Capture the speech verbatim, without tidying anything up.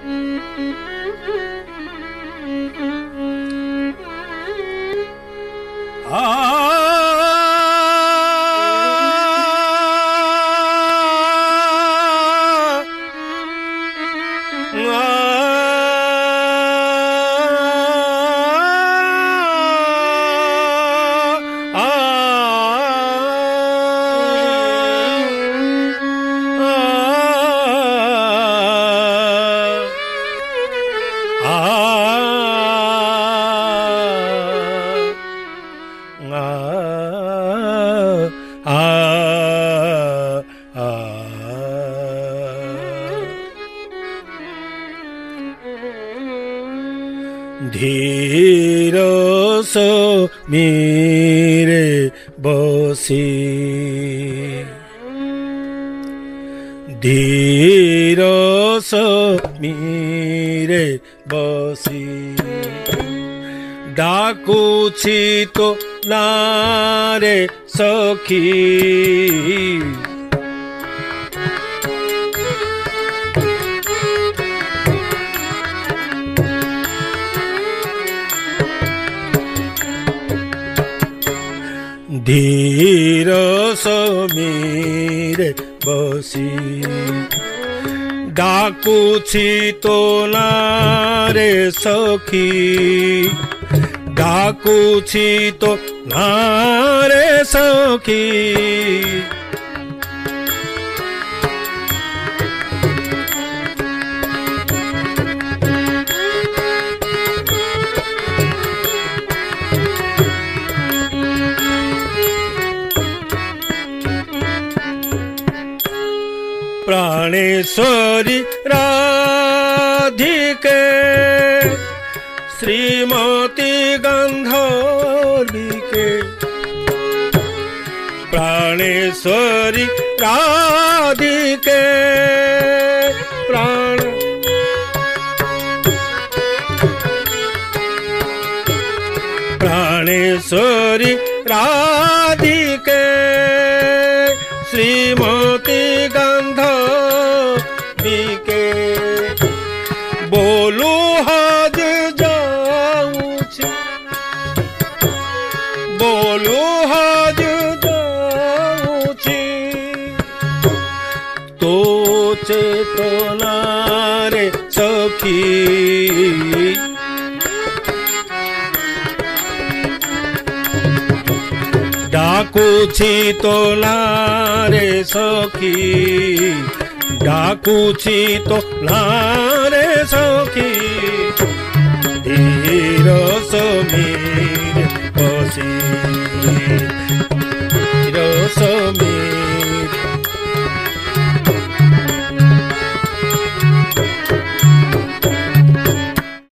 धीर सो मेरे बसी धीर सो मेरे बसी डाकुछि तो नारे सखी धीर सो मेरे बसी डाकुछि तो नारे सखी डाकुछि तो नारे सखी प्राणेश्वरी राधिके श्रीमती गंधर्विके प्राणेश्वरी राधिके प्राण प्राणेश्वरी राधिके श्रीमती गंधर्विके बोलू हज जाऊँ बोलू हज जाऊँ तो चेतना रे सखी डाकुछि तो नारे सखी डाकुछि तो नारे सखी धीर सो मेरे बसी